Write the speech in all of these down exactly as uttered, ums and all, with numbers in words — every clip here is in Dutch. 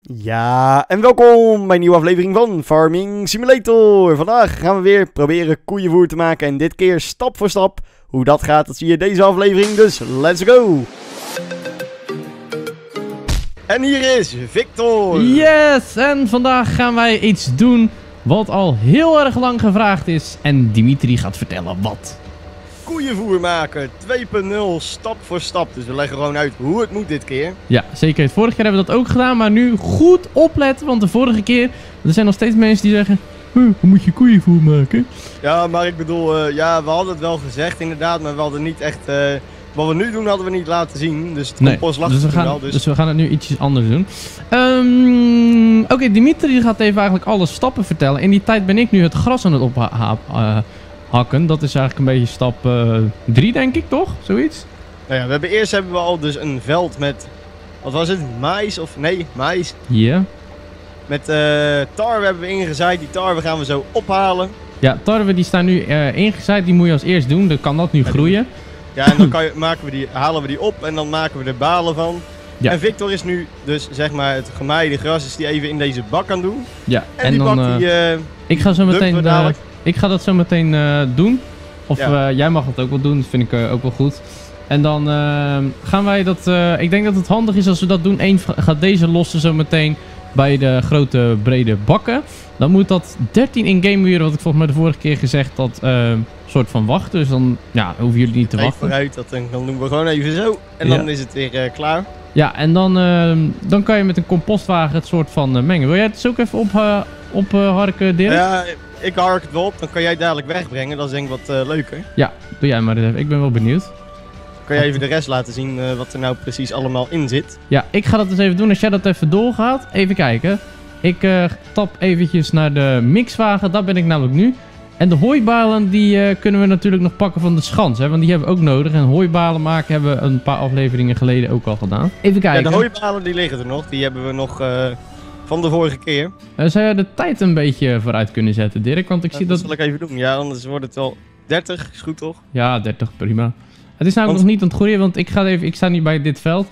Ja, en welkom bij een nieuwe aflevering van Farming Simulator. Vandaag gaan we weer proberen koeienvoer te maken en dit keer stap voor stap. Hoe dat gaat, dat zie je in deze aflevering, dus let's go! En hier is Victor! Yes, en vandaag gaan wij iets doen wat al heel erg lang gevraagd is. En Dimitri gaat vertellen wat. Koeienvoer maken, twee punt nul, stap voor stap. Dus we leggen gewoon uit hoe het moet dit keer. Ja, zeker. Vorige keer hebben we dat ook gedaan, maar nu goed opletten. Want de vorige keer, er zijn nog steeds mensen die zeggen... Huh, hoe moet je koeienvoer maken? Ja, maar ik bedoel, uh, ja, we hadden het wel gezegd inderdaad, maar we hadden niet echt... Uh, wat we nu doen hadden we niet laten zien, dus het nee, compost lag dus we gaan, wel. Dus... dus we gaan het nu ietsjes anders doen. Um, Oké, okay, Dimitri gaat even eigenlijk alle stappen vertellen. In die tijd ben ik nu het gras aan het ophakken. Dat is eigenlijk een beetje stap drie, uh, denk ik, toch? Zoiets? Nou ja, we hebben, eerst hebben we al dus een veld met... Wat was het? Mais of... Nee, mais. Ja. Yeah. Met uh, tarwe hebben we ingezaaid. Die tarwe gaan we zo ophalen. Ja, tarwe die staan nu uh, ingezaaid. Die moet je als eerst doen. Dan kan dat nu ja, groeien. Ja, en dan kan je, maken we die, halen we die op en dan maken we er balen van. Ja. En Victor is nu dus zeg maar het gemaaide gras is die even in deze bak aan doen. Ja. En, en die dan, bak die uh, ik ga zo meteen uh, ik ga dat zo meteen uh, doen. Of ja. uh, jij mag het ook wel doen. Dat vind ik uh, ook wel goed. En dan uh, gaan wij dat... Uh, ik denk dat het handig is als we dat doen. Eén gaat deze lossen zo meteen bij de grote brede bakken. Dan moet dat dertien in-game uren, wat ik volgens mij de vorige keer gezegd had, uh, soort van wachten. Dus dan ja, hoeven jullie niet te even wachten. Vooruit, dat, dan doen we gewoon even zo. En ja. dan is het weer uh, klaar. Ja, en dan, uh, dan kan je met een compostwagen het soort van uh, mengen. Wil jij het dus ook even op, uh, op uh, harken, Dirk? Ja, ik hark het wel op. Dan kan jij het dadelijk wegbrengen. Dat is denk ik wat uh, leuker. Ja, doe jij maar even. Ik ben wel benieuwd. Kan jij even de rest laten zien uh, wat er nou precies allemaal in zit? Ja, ik ga dat dus even doen. Als jij dat even doorgaat. Even kijken. Ik uh, tap eventjes naar de mixwagen. Daar ben ik namelijk nu. En de hooibalen die uh, kunnen we natuurlijk nog pakken van de schans. Hè, want die hebben we ook nodig. En hooibalen maken hebben we een paar afleveringen geleden ook al gedaan. Even kijken. Ja, de hooibalen die liggen er nog. Die hebben we nog uh, van de vorige keer. Uh, zou jij de tijd een beetje vooruit kunnen zetten, Dirk? Want ik ja, zie dat... dat... Dat zal ik even doen. Ja, anders wordt het wel dertig. Is goed toch? Ja, dertig. Prima. Het is namelijk want... nog niet aan het groeien, want ik, ga even, ik sta nu bij dit veld.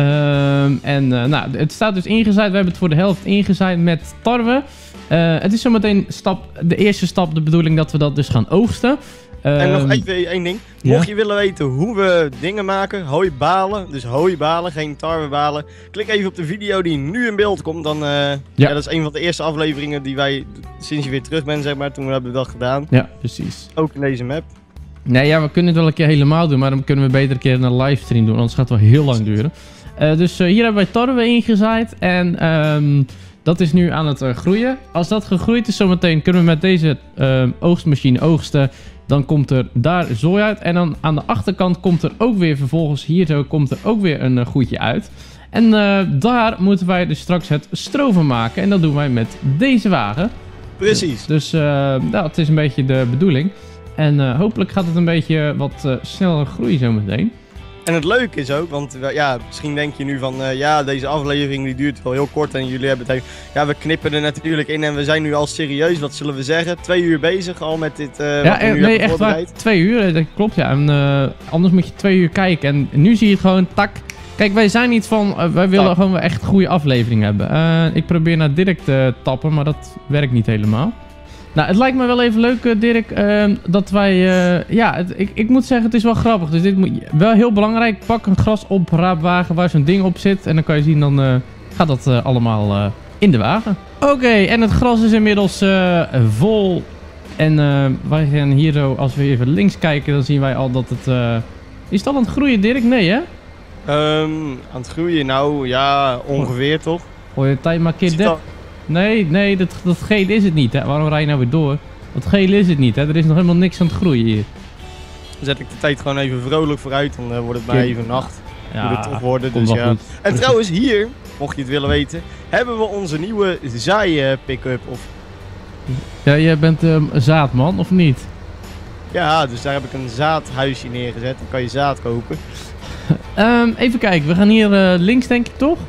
Um, en uh, nou, het staat dus ingezaaid. We hebben het voor de helft ingezaaid met tarwe. Uh, het is zometeen stap, de eerste stap de bedoeling dat we dat dus gaan oogsten. Um, en nog even één ding. Ja? Mocht je willen weten hoe we dingen maken, hooibalen, dus hooibalen, geen tarwebalen. Klik even op de video die nu in beeld komt. Dan, uh, ja. ja, dat is een van de eerste afleveringen die wij, sinds je weer terug bent zeg maar, toen we hebben we dat gedaan. Ja, precies. Ook in deze map. Nee, ja, we kunnen het wel een keer helemaal doen, maar dan kunnen we beter een keer een livestream doen, anders gaat het wel heel lang duren. Uh, dus uh, hier hebben wij tarwe ingezaaid en um, dat is nu aan het uh, groeien. Als dat gegroeid is zometeen kunnen we met deze uh, oogstmachine oogsten. Dan komt er daar zooi uit en dan aan de achterkant komt er ook weer vervolgens hier zo komt er ook weer een uh, goedje uit. En uh, daar moeten wij dus straks het stro van maken en dat doen wij met deze wagen. Precies. Dus uh, nou, het is een beetje de bedoeling. En uh, hopelijk gaat het een beetje wat uh, sneller groeien zometeen. En het leuke is ook, want ja, misschien denk je nu van, uh, ja, deze aflevering die duurt wel heel kort en jullie hebben het... Ja, we knippen er natuurlijk in en we zijn nu al serieus, wat zullen we zeggen? Twee uur bezig al met dit, uh, ja, wat we nu nee, echt waar, twee uur, dat klopt ja. En uh, anders moet je twee uur kijken en nu zie je het gewoon, tak. Kijk, wij zijn niet van, uh, wij willen tak. gewoon echt een goede aflevering hebben. Uh, ik probeer naar Dirk te tappen, maar dat werkt niet helemaal. Nou, het lijkt me wel even leuk, uh, Dirk, uh, dat wij... Uh, ja, het, ik, ik moet zeggen, het is wel grappig. Dus dit moet wel heel belangrijk. Pak een grasopraapwagen waar zo'n ding op zit. En dan kan je zien, dan uh, gaat dat uh, allemaal uh, in de wagen. Oké, okay, en het gras is inmiddels uh, vol. En uh, wij gaan hier zo, als we even links kijken, dan zien wij al dat het... Uh... Is het al aan het groeien, Dirk? Nee, hè? Um, aan het groeien? Nou, ja, ongeveer toch? Gooi je tijd maar een keer... De... Nee, nee, dat, dat geel is het niet, hè. Waarom rij je nou weer door? Dat geel is het niet, hè. Er is nog helemaal niks aan het groeien hier. Dan zet ik de tijd gewoon even vrolijk vooruit, dan uh, wordt het maar even nacht. Ja, moet het toch worden, dus ja. Goed. En trouwens hier, mocht je het willen weten, hebben we onze nieuwe zaai-pick-up. Of... Ja, jij bent um, een zaadman, of niet? Ja, dus daar heb ik een zaadhuisje neergezet. Dan kan je zaad kopen. um, even kijken, we gaan hier uh, links, denk ik, toch?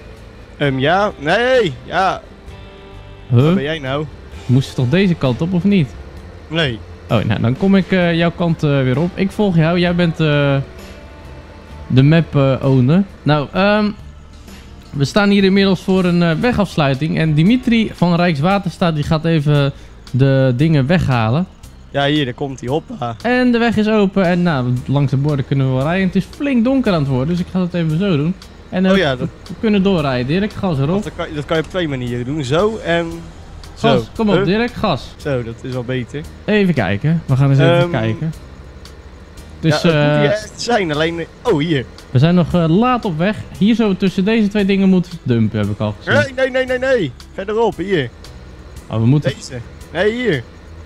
Um, ja, nee, ja. Huh? Waar ben jij nou? Moest je toch deze kant op of niet? Nee. Oh, nou dan kom ik uh, jouw kant uh, weer op. Ik volg jou, jij bent uh, de map uh, owner. Nou, um, we staan hier inmiddels voor een uh, wegafsluiting. En Dimitri van Rijkswaterstaat die gaat even de dingen weghalen. Ja, hier, daar komt hij, hoppa. En de weg is open en nou, langs de borden kunnen we wel rijden. Het is flink donker aan het worden, dus ik ga dat even zo doen. En uh, oh ja, dat... we kunnen doorrijden. Dirk, gas erop. Dat kan, dat kan je op twee manieren doen, zo en zo. Gas, kom op huh? Dirk, gas. Zo, dat is wel beter. Even kijken, we gaan eens even um, kijken. Dus, ja, het uh, moet hier echt zijn, alleen... Oh, hier. We zijn nog uh, laat op weg. Hier zo tussen deze twee dingen moeten we dumpen, heb ik al gezien. Nee, nee, nee, nee, nee. Verderop, hier. Oh, we moeten... Deze. Nee, hier.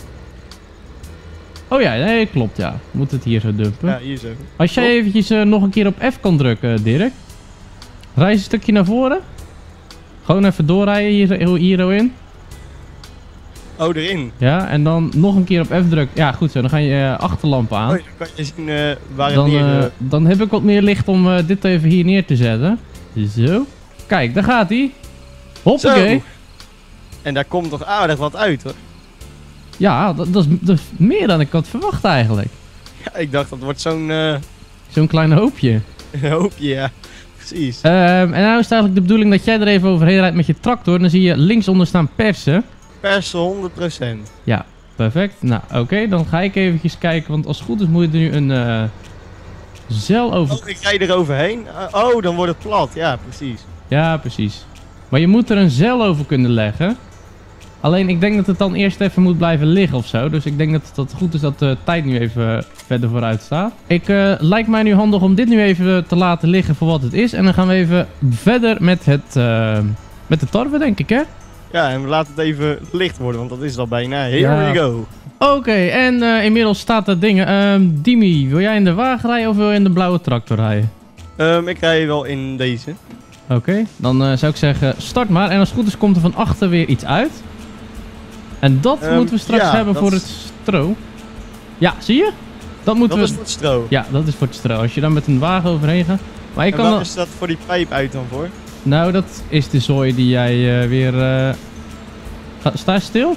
Oh ja, nee, klopt ja. We moeten het hier zo dumpen. Ja, hier zo. Als jij eventjes uh, nog een keer op F kan drukken, Dirk. Reis een stukje naar voren. Gewoon even doorrijden hier, hier zo in. Oh, erin. Ja, en dan nog een keer op F drukken. Ja, goed zo. Dan ga je uh, achterlampen aan. Oh, dan kan je zien uh, waar dan, het neer... Uh, dan heb ik wat meer licht om uh, dit even hier neer te zetten. Zo. Kijk, daar gaat hij. Hoppakee. Zo. En daar komt toch aardig wat uit, hoor. Ja, dat, dat, is, dat is meer dan ik had verwacht eigenlijk. Ja, ik dacht dat wordt zo'n... Uh... Zo'n klein hoopje. Een hoopje, ja. Precies. Um, en nou is het eigenlijk de bedoeling dat jij er even overheen rijdt met je tractor. Dan zie je linksonder staan persen. Persen honderd procent. Ja, perfect. Nou, oké. Okay, dan ga ik eventjes kijken. Want als het goed is moet je er nu een uh, zeil over... Oh, ik rijd er overheen. Uh, oh, dan wordt het plat. Ja, precies. Ja, precies. Maar je moet er een zeil over kunnen leggen. Alleen ik denk dat het dan eerst even moet blijven liggen of zo. Dus ik denk dat het goed is dat de tijd nu even verder vooruit staat. Ik uh, lijkt mij nu handig om dit nu even te laten liggen voor wat het is. En dan gaan we even verder met het uh, met de tarwe, denk ik, hè? Ja, en we laten het even licht worden, want dat is al bijna. Here ja. we go. Oké, okay, en uh, inmiddels staat er dingen. Uh, Dimi, wil jij in de wagen rijden of wil je in de blauwe tractor rijden? Um, ik rij wel in deze. Oké, okay, dan uh, zou ik zeggen start maar. En als het goed is komt er van achter weer iets uit. En dat um, moeten we straks ja, hebben voor is... het stro. Ja, zie je? Dat moeten dat we... is voor het stro. Ja, dat is voor het stro. Als je dan met een wagen overheen gaat. Maar ik en kan wat dan... is dat voor die pijp uit dan voor? Nou, dat is de zooi die jij uh, weer... Uh... Ga... Sta je stil?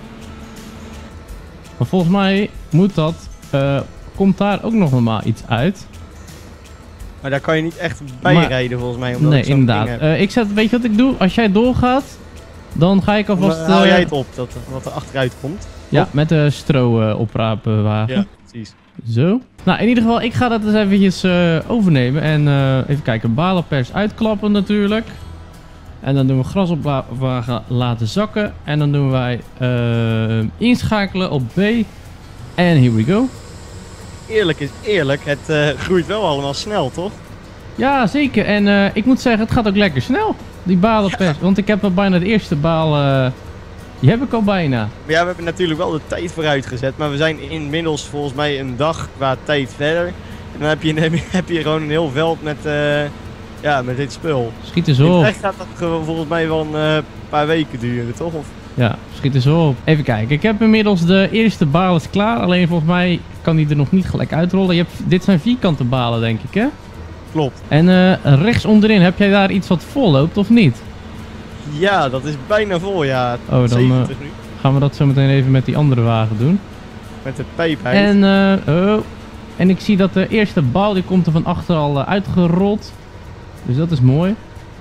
Maar volgens mij moet dat... Uh, komt daar ook nog normaal iets uit. Maar daar kan je niet echt bij maar... rijden volgens mij. Omdat nee, ik zo'n inderdaad. ding heb. Uh, ik zet, weet je wat ik doe? Als jij doorgaat... Dan ga ik alvast... Dan haal jij het op, dat, wat er achteruit komt. Ja, op. Met de stro uh, opraapwagen. Ja, precies. Zo. Nou, in ieder geval, ik ga dat eens eventjes uh, overnemen. En uh, even kijken, balenpers uitklappen natuurlijk. En dan doen we grasopwagen laten zakken. En dan doen wij uh, inschakelen op B. En here we go. Eerlijk is eerlijk, het uh, groeit wel allemaal snel, toch? Ja, zeker. En uh, ik moet zeggen, het gaat ook lekker snel. Die balenpers. Ja. Want ik heb al bijna de eerste baal... Uh, die heb ik al bijna. Maar ja, we hebben natuurlijk wel de tijd vooruit gezet. Maar we zijn inmiddels volgens mij een dag qua tijd verder. En dan heb je, heb je gewoon een heel veld met, uh, ja, met dit spul. Schiet er zo op. In het echt gaat dat volgens mij wel een uh, paar weken duren, toch? Of... Ja, schiet er zo op. Even kijken. Ik heb inmiddels de eerste bal is klaar. Alleen volgens mij kan die er nog niet gelijk uitrollen. Je hebt, dit zijn vierkante balen, denk ik, hè? Klopt. En uh, rechts onderin, heb jij daar iets wat vol loopt of niet? Ja, dat is bijna vol, ja. Oh, dan uh, gaan we dat zo meteen even met die andere wagen doen. Met de pijp uit. En, uh, oh. En ik zie dat de eerste bal, die komt er van achter al uh, uitgerold. Dus dat is mooi.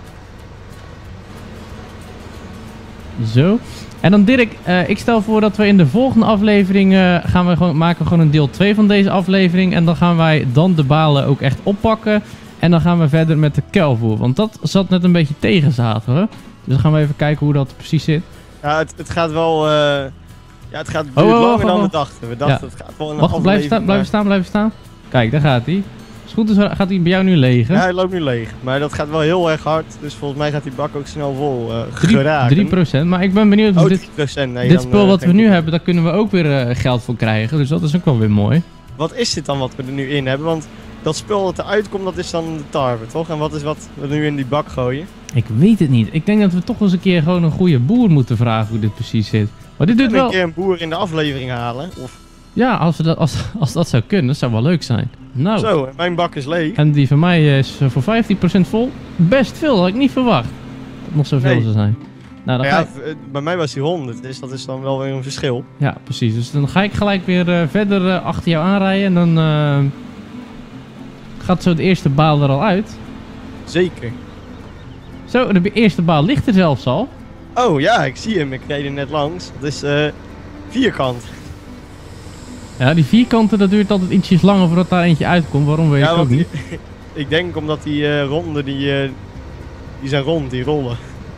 Zo. En dan Dirk, uh, ik stel voor dat we in de volgende aflevering uh, gaan we gewoon, maken we gewoon een deel twee van deze aflevering. En dan gaan wij dan de balen ook echt oppakken. En dan gaan we verder met de kuilvoer. Want dat zat net een beetje tegen zaten, hoor. Dus dan gaan we even kijken hoe dat precies zit. Ja, het, het gaat wel... Uh, ja, het gaat oh, oh, langer oh, oh, dan we dachten. We dachten, ja. Het gaat wel een Wacht, blijf staan, blijf staan, blijf staan. Kijk, daar gaat hij. Als het goed is, gaat hij bij jou nu leeg, hè? Ja, hij loopt nu leeg. Maar dat gaat wel heel erg hard. Dus volgens mij gaat die bak ook snel vol uh, geraken. drie procent, maar ik ben benieuwd of oh, dit, drie procent. Nee, dit dan, spul uh, wat we nu hebben, daar kunnen we ook weer uh, geld voor krijgen. Dus dat is ook wel weer mooi. Wat is dit dan wat we er nu in hebben? Want dat spul dat eruit komt, dat is dan de tarwe, toch? En wat is wat we nu in die bak gooien? Ik weet het niet. Ik denk dat we toch eens een keer gewoon een goede boer moeten vragen hoe dit precies zit. Maar dit doet wel... een keer een boer in de aflevering halen? Of... Ja, als, we dat, als, als dat zou kunnen, dat zou wel leuk zijn. Nou. Zo, mijn bak is leeg. En die van mij is voor vijftien procent vol. Best veel, dat had ik niet verwacht. Dat het nog zoveel nee. zou zijn. Nou, dan ja, ga ik... bij mij was die honderd, dus dat is dan wel weer een verschil. Ja, precies. Dus dan ga ik gelijk weer uh, verder uh, achter jou aanrijden. En dan uh, gaat zo de eerste baal er al uit. Zeker. Zo, de eerste baal ligt er zelfs al. Oh ja, ik zie hem. Ik reed er net langs. Het is uh, vierkant. Ja, die vierkanten, dat duurt altijd ietsjes langer voordat daar eentje uitkomt. Waarom weet ja, ik ook niet. Die, ik denk omdat die uh, ronden, die, uh, die zijn rond, die rollen.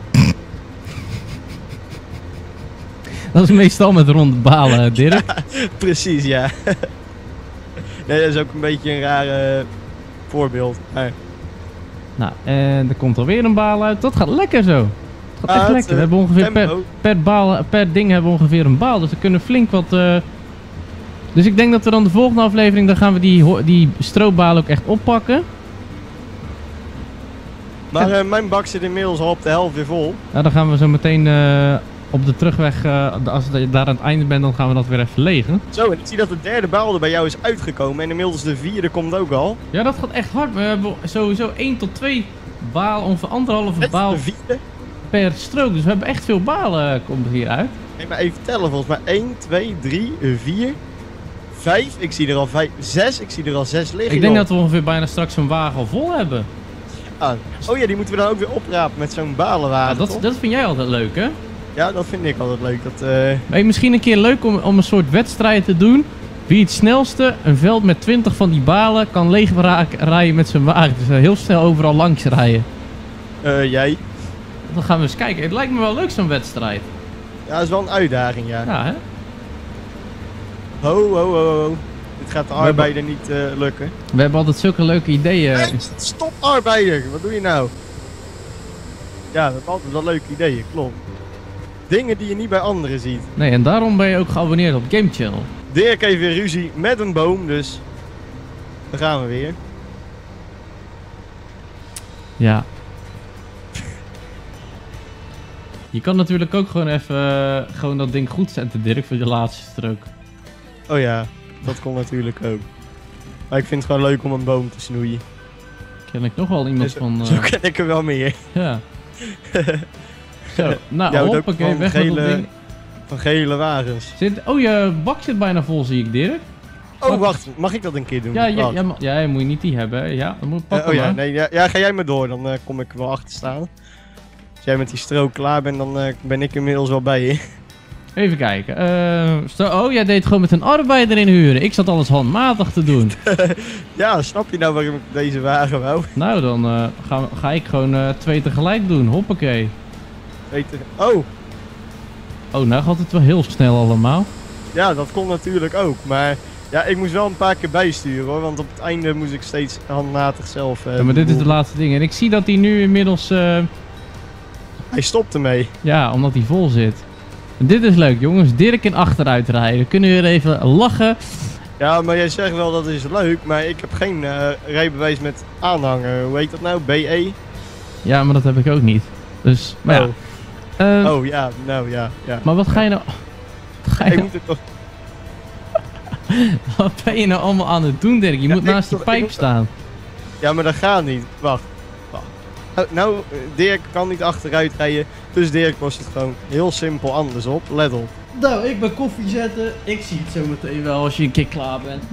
Dat is meestal met ronde balen, Dirk. Ja, precies, ja. Nee, dat is ook een beetje een raar uh, voorbeeld. Maar... Nou, en er komt alweer een baal uit. Dat gaat lekker zo. Het gaat ah, echt het, lekker. Uh, we hebben ongeveer per, tempo. per, baal, per ding hebben we ongeveer een baal. Dus we kunnen flink wat... Uh... Dus ik denk dat we dan de volgende aflevering, dan gaan we die, die stroopbalen ook echt oppakken. Maar uh, mijn bak zit inmiddels al op de helft weer vol. Nou, dan gaan we zo meteen uh, op de terugweg, uh, als je daar aan het einde bent, dan gaan we dat weer even legen. Zo, en ik zie dat de derde baal er bij jou is uitgekomen en inmiddels de vierde komt ook al. Ja, dat gaat echt hard. We hebben sowieso één tot twee balen, ongeveer anderhalve baal per strook. Dus we hebben echt veel balen, komt er hier uit. Kijk maar even tellen, volgens mij één, twee, drie, vier, vijf. Ik zie er al vijf, zes. Ik zie er al zes liggen. Ik denk joh. dat we ongeveer bijna straks een wagen al vol hebben. Ah. Oh ja, die moeten we dan ook weer oprapen met zo'n balenwagen, ja, dat, dat vind jij altijd leuk, hè? Ja, dat vind ik altijd leuk. Dat, uh... hey, misschien een keer leuk om, om een soort wedstrijd te doen. Wie het snelste een veld met twintig van die balen kan leegrijden met zijn wagen. Dus uh, heel snel overal langs rijden. Uh, jij? Dan gaan we eens kijken. Het lijkt me wel leuk, zo'n wedstrijd. Ja, dat is wel een uitdaging, ja. Ja, hè? Ho, ho, ho, ho. Dit gaat de arbeider niet uh, lukken. We hebben altijd zulke leuke ideeën. Hey, stop arbeider! Wat doe je nou? Ja, we hebben altijd wel leuke ideeën, klopt. Dingen die je niet bij anderen ziet. Nee, en daarom ben je ook geabonneerd op Game Channel. Dirk heeft weer ruzie met een boom, dus... Daar gaan we weer. Ja. Je kan natuurlijk ook gewoon even uh, gewoon dat ding goed zetten, Dirk, voor de laatste strook. Oh ja, dat kon natuurlijk ook. Maar ik vind het gewoon leuk om een boom te snoeien. Ken ik nog wel iemand dus, van... Uh... Zo ken ik er wel meer. Ja. Zo, nou ja, hoppakee, weg met dat ding. Van gele wagens. Zit, oh, je bak zit bijna vol, zie ik, Dirk. Oh, Pak... wacht. Mag ik dat een keer doen? Ja, ja, ja, ja, ja, moet je niet die hebben, hè? Ja, dan moet je pakken, uh, oh ja, maar. nee, ja, ja, ga jij maar door, dan uh, kom ik wel achter staan. Als jij met die strook klaar bent, dan uh, ben ik inmiddels wel bij je. Even kijken. Uh, sto- oh, jij deed gewoon met een arbeider inhuren. Ik zat alles handmatig te doen. Ja, snap je nou waarom ik deze wagen wou? Nou, dan uh, ga, ga ik gewoon uh, twee tegelijk doen. Hoppakee. Twee te... Oh! Oh, nou gaat het wel heel snel allemaal. Ja, dat kon natuurlijk ook, maar... Ja, ik moest wel een paar keer bijsturen hoor, want op het einde moest ik steeds handmatig zelf... Uh, ja, maar dit is de laatste ding. En ik zie dat hij nu inmiddels... Uh... Hij stopt ermee. Ja, omdat hij vol zit. En dit is leuk, jongens. Dirk in achteruit rijden. We kunnen weer even lachen. Ja, maar jij zegt wel dat is leuk, maar ik heb geen uh, rijbewijs met aanhanger. Hoe heet dat nou? B E? Ja, maar dat heb ik ook niet. Dus, maar oh. ja. Uh, oh ja, nou ja, ja. Maar wat ga je nou... Wat ga je ik nou... moet het toch... Wat ben je nou allemaal aan het doen, Dirk? Je ja, moet naast toch, die pijp moet... staan. Ja, maar dat gaat niet. Wacht. Wacht. Nou, nou, Dirk kan niet achteruit rijden. Dus Dirk lost het gewoon heel simpel anders op. Let op. Nou, ik ben koffie zetten. Ik zie het zo meteen wel als je een keer klaar bent.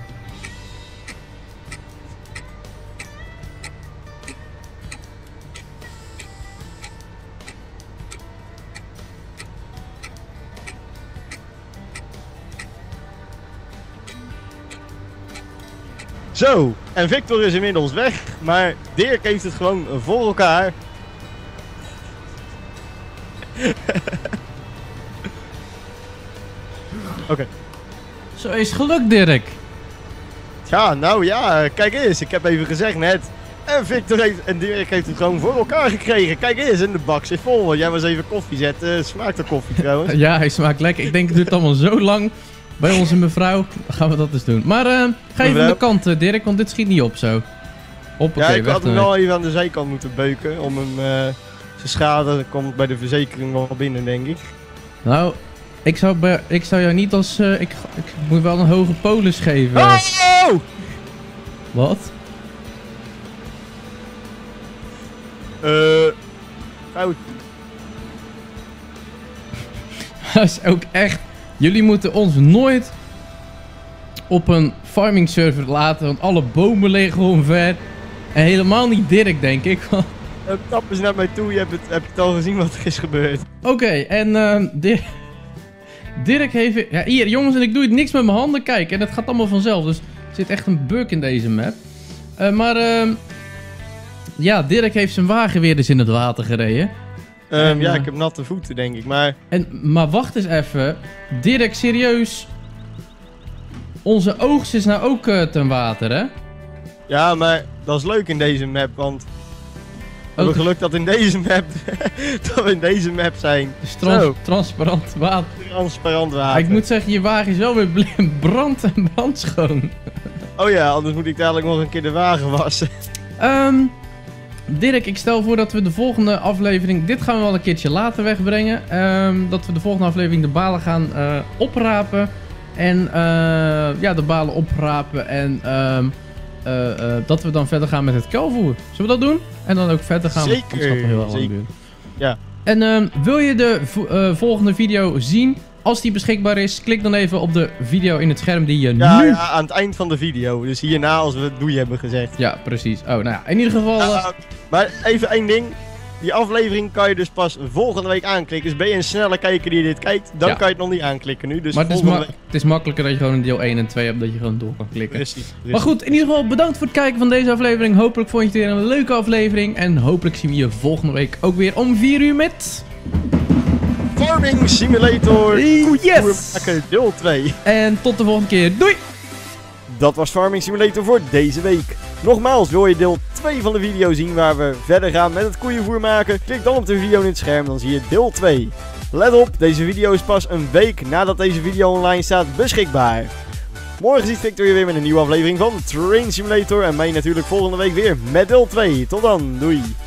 Zo, en Victor is inmiddels weg, maar Dirk heeft het gewoon voor elkaar. Oké. Okay. Zo is het gelukt, Dirk. Ja, nou ja, kijk eens, ik heb even gezegd net. En Victor heeft, en Dirk heeft het gewoon voor elkaar gekregen. Kijk eens, en de bak zit vol, want jij was even koffie zetten. Smaakt er koffie trouwens? Ja, hij smaakt lekker. Ik denk het duurt allemaal zo lang. Bij onze mevrouw, dan gaan we dat eens doen. Maar uh, ga even aan de kant, uh, Dirk, want dit schiet niet op zo. Hoppakee, ja, ik had hem ermee. wel even aan de zijkant moeten beuken. Om hem, uh, zijn schade komt bij de verzekering wel binnen, denk ik. Nou, ik zou, bij, ik zou jou niet als... Uh, ik, ik moet wel een hoge polis geven. Oh! Wat? Eh... Uh, fout. Dat is ook echt... Jullie moeten ons nooit op een farming server laten, want alle bomen liggen omver. En helemaal niet Dirk, denk ik. Uh, tap eens naar mij toe, je hebt het, heb je het al gezien wat er is gebeurd. Oké, okay, en uh, Dirk, Dirk heeft... Ja, hier jongens, en ik doe het niks met mijn handen, kijk. En dat gaat allemaal vanzelf, dus er zit echt een bug in deze map. Uh, maar, uh, ja, Dirk heeft zijn wagen weer eens in het water gereden. Um, en, ja, uh, ik heb natte voeten, denk ik, maar... En, maar wacht eens even. Dirk, serieus... Onze oogst is nou ook uh, ten water, hè? Ja, maar dat is leuk in deze map, want... We hebben geluk dat in deze map... dat we in deze map zijn. Dus trans transparant water. Transparant water. Maar ik moet zeggen, je wagen is wel weer brand en brandschoon. Oh ja, anders moet ik dadelijk nog een keer de wagen wassen. Um, Dirk, ik stel voor dat we de volgende aflevering... Dit gaan we wel een keertje later wegbrengen. Um, dat we de volgende aflevering de balen gaan uh, oprapen. En uh, ja, de balen oprapen. En um, uh, uh, dat we dan verder gaan met het kuilvoer. Zullen we dat doen? En dan ook verder gaan. Zeker, we, heel lang zeker. duren. Ja. En um, wil je de uh, volgende video zien? Als die beschikbaar is, klik dan even op de video in het scherm die je ja, nu... Ja, aan het eind van de video. Dus hierna als we het doei hebben gezegd. Ja, precies. Oh, nou ja, in ieder geval... Uh... Uh, maar even één ding. Die aflevering kan je dus pas volgende week aanklikken. Dus ben je een snelle kijker die dit kijkt, dan ja. kan je het nog niet aanklikken nu. Dus maar het is, volgende ma week... het is makkelijker dat je gewoon een deel één en twee hebt, dat je gewoon door kan klikken. Precies, precies. Maar goed, in ieder geval bedankt voor het kijken van deze aflevering. Hopelijk vond je het weer een leuke aflevering. En hopelijk zien we je volgende week ook weer om vier uur met... Farming Simulator Yes! Maken deel twee. En tot de volgende keer. Doei! Dat was Farming Simulator voor deze week. Nogmaals, wil je deel twee van de video zien waar we verder gaan met het koeienvoer maken? Klik dan op de video in het scherm, dan zie je deel twee. Let op, deze video is pas een week nadat deze video online staat beschikbaar. Morgen ziet Victor je weer met een nieuwe aflevering van Train Simulator en mij natuurlijk volgende week weer met deel twee. Tot dan, doei!